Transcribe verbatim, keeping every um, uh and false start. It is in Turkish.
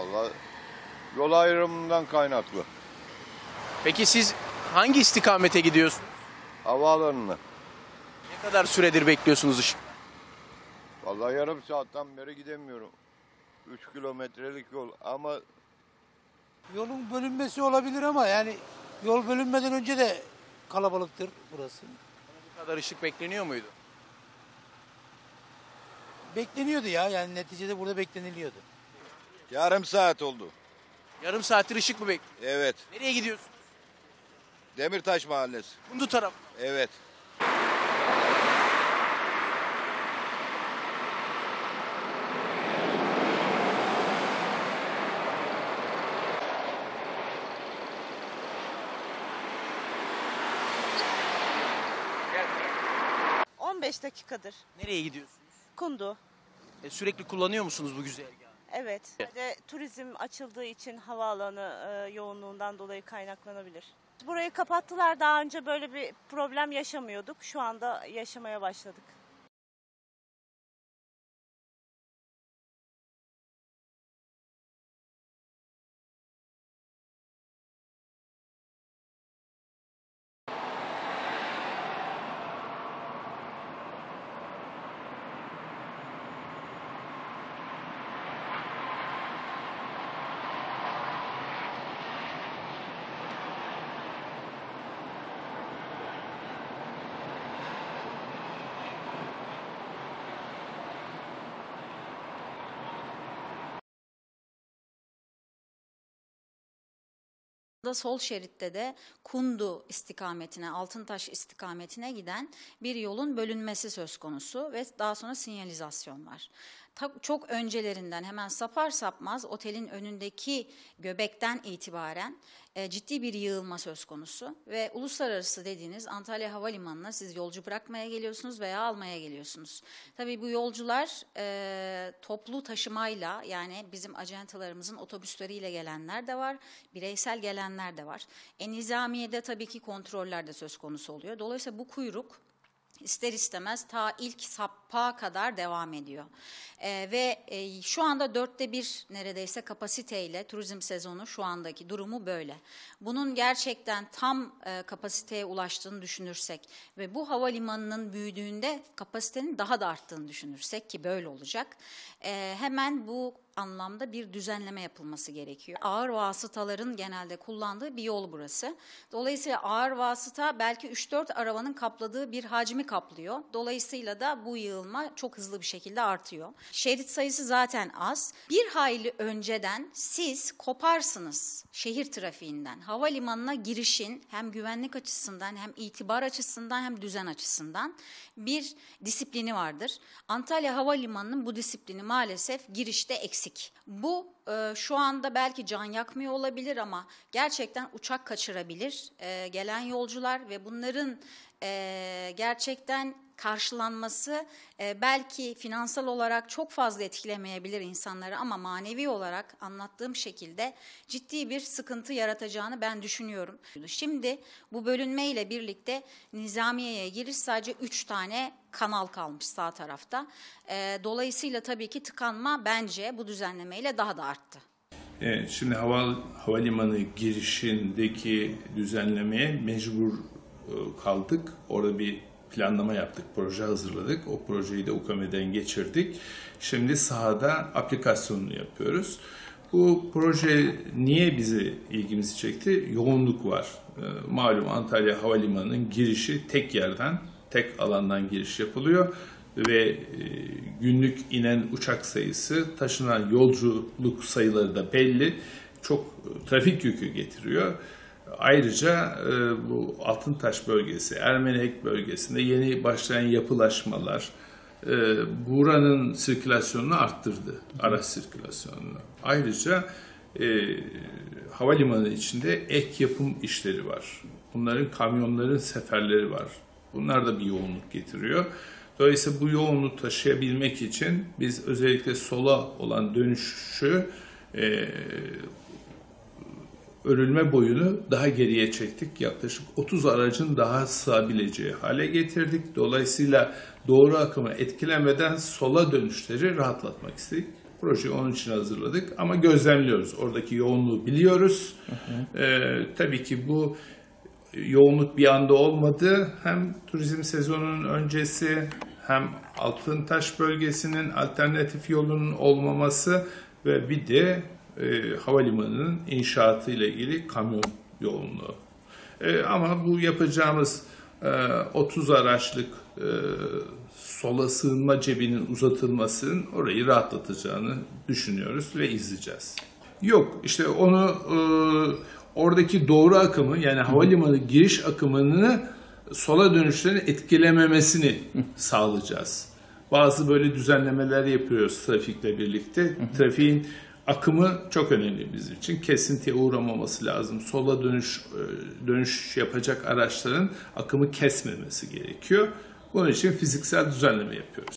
Vallahi yol ayrımından kaynaklı. Peki siz hangi istikamete gidiyorsunuz? Havaalanına. Ne kadar süredir bekliyorsunuz ışık? Vallahi yarım saatten beri gidemiyorum. üç kilometrelik yol ama Yolun bölünmesi olabilir ama yani yol bölünmeden önce de kalabalıktır burası. Bu kadar ışık bekleniyor muydu? Bekleniyordu ya, yani neticede burada bekleniliyordu. yarım saat oldu. Yarım saattir ışık mı bekliyor? Evet. Nereye gidiyorsunuz? Demirtaş Mahallesi. Kundu taraf. Evet. on beş dakikadır. Nereye gidiyorsunuz? Kundu. E, sürekli kullanıyor musunuz bu güzergahı? Evet. Bir de turizm açıldığı için havaalanı e, yoğunluğundan dolayı kaynaklanabilir. Burayı kapattılar. Daha önce böyle bir problem yaşamıyorduk. Şu anda yaşamaya başladık. Da sol şeritte de Kundu istikametine, Altıntaş istikametine giden bir yolun bölünmesi söz konusu ve daha sonra sinyalizasyon var. Ta, çok öncelerinden hemen sapar sapmaz otelin önündeki göbekten itibaren e, ciddi bir yığılma söz konusu ve uluslararası dediğiniz Antalya Havalimanı'na siz yolcu bırakmaya geliyorsunuz veya almaya geliyorsunuz. Tabii bu yolcular e, toplu taşımayla, yani bizim acentalarımızın otobüsleriyle gelenler de var, bireysel gelenler de var. E, Nizamiye'de tabii ki kontroller de söz konusu oluyor. Dolayısıyla bu kuyruk İster istemez ta ilk sappa kadar devam ediyor. Ee, ve e, şu anda dörtte bir neredeyse kapasiteyle turizm sezonu şu andaki durumu böyle. Bunun gerçekten tam e, kapasiteye ulaştığını düşünürsek ve bu havalimanının büyüdüğünde kapasitenin daha da arttığını düşünürsek ki böyle olacak. E, hemen bu anlamda bir düzenleme yapılması gerekiyor. Ağır vasıtaların genelde kullandığı bir yol burası. Dolayısıyla ağır vasıta belki üç dört arabanın kapladığı bir hacmi kaplıyor. Dolayısıyla da bu yığılma çok hızlı bir şekilde artıyor. Şerit sayısı zaten az. Bir hayli önceden siz koparsınız şehir trafiğinden. Havalimanına girişin hem güvenlik açısından hem itibar açısından hem düzen açısından bir disiplini vardır. Antalya Havalimanı'nın bu disiplini maalesef girişte eksik. Bu e, şu anda belki can yakmıyor olabilir ama gerçekten uçak kaçırabilir e, gelen yolcular ve bunların e, gerçekten karşılanması e, belki finansal olarak çok fazla etkilemeyebilir insanları ama manevi olarak anlattığım şekilde ciddi bir sıkıntı yaratacağını ben düşünüyorum. Şimdi bu bölünmeyle birlikte Nizamiye'ye giriş sadece üç tane kanal kalmış sağ tarafta. E, dolayısıyla tabii ki tıkanma bence bu düzenlemeyle daha da arttı. Evet, şimdi hava, havalimanı girişindeki düzenlemeye mecbur kaldık. Orada bir planlama yaptık, proje hazırladık. O projeyi de U K M D'den geçirdik. Şimdi sahada aplikasyonunu yapıyoruz. Bu proje niye bizi ilgimizi çekti? Yoğunluk var. Malum Antalya Havalimanı'nın girişi tek yerden, tek alandan giriş yapılıyor ve günlük inen uçak sayısı, taşınan yolculuk sayıları da belli. Çok trafik yükü getiriyor. Ayrıca e, bu Altıntaş bölgesi, Ermenek bölgesinde yeni başlayan yapılaşmalar e, buranın sirkülasyonunu arttırdı, araç sirkülasyonunu. Ayrıca e, havalimanı içinde ek yapım işleri var. Bunların kamyonların seferleri var. Bunlar da bir yoğunluk getiriyor. Dolayısıyla bu yoğunluğu taşıyabilmek için biz özellikle sola olan dönüşü e, örülme boyunu daha geriye çektik. Yaklaşık otuz aracın daha sığabileceği hale getirdik. Dolayısıyla doğru akımı etkilemeden sola dönüşleri rahatlatmak istedik. Projeyi onun için hazırladık ama gözlemliyoruz. Oradaki yoğunluğu biliyoruz. Hı hı. Ee, tabii ki bu yoğunluk bir anda olmadı. Hem turizm sezonunun öncesi hem Altıntaş bölgesinin alternatif yolunun olmaması ve bir de e, havalimanının inşaatı ile ilgili kamyon yoğunluğu. E, ama bu yapacağımız e, otuz araçlık e, sola sığınma cebinin uzatılmasının orayı rahatlatacağını düşünüyoruz ve izleyeceğiz. Yok, işte onu e, oradaki doğru akımı, yani havalimanı giriş akımını sola dönüşlerin etkilememesini sağlayacağız. Bazı böyle düzenlemeler yapıyoruz trafikle birlikte. Trafiğin akımı çok önemli bizim için. Kesintiye uğramaması lazım. Sola dönüş dönüş yapacak araçların akımı kesmemesi gerekiyor. Bunun için fiziksel düzenleme yapıyoruz.